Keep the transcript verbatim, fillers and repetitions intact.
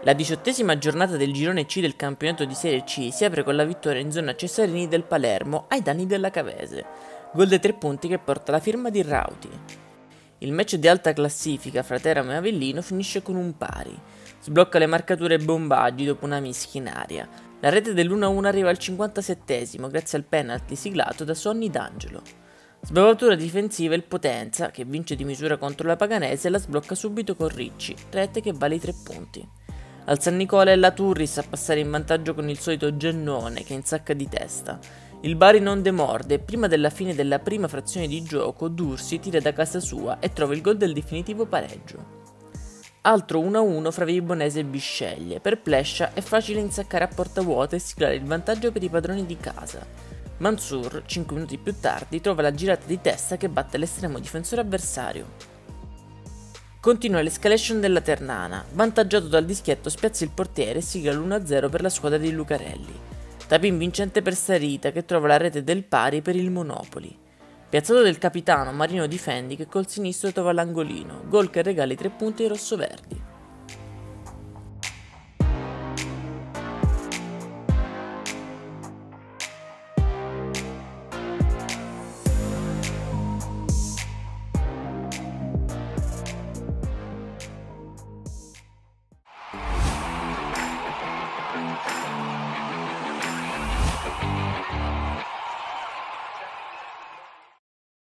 La diciottesima giornata del girone C del campionato di Serie C si apre con la vittoria in zona Cesarini del Palermo ai danni della Cavese, gol dei tre punti che porta la firma di Rauti. Il match di alta classifica fra Teramo e Avellino finisce con un pari, sblocca le marcature Bombaggi dopo una mischia in aria. La rete dell'uno a uno arriva al cinquantasettesimo grazie al penalty siglato da Sonny D'Angelo. Sbavatura difensiva il Potenza, che vince di misura contro la Paganese e la sblocca subito con Ricci, rete che vale i tre punti. Al San Nicola è la Turris a passare in vantaggio con il solito Gennone che insacca di testa. Il Bari non demorde e prima della fine della prima frazione di gioco Dursi tira da casa sua e trova il gol del definitivo pareggio. Altro uno a uno fra Vibonese e Bisceglie. Per Plescia è facile insaccare a porta vuota e siglare il vantaggio per i padroni di casa. Mansur, cinque minuti più tardi, trova la girata di testa che batte l'estremo difensore avversario. Continua l'escalation della Ternana, vantaggiato dal dischietto spiazza il portiere e sigla l'uno a zero per la squadra di Lucarelli. Tapin vincente per Sarita che trova la rete del pari per il Monopoli. Piazzato del capitano Marino Difendi che col sinistro trova l'angolino, gol che regala i tre punti ai rossoverdi.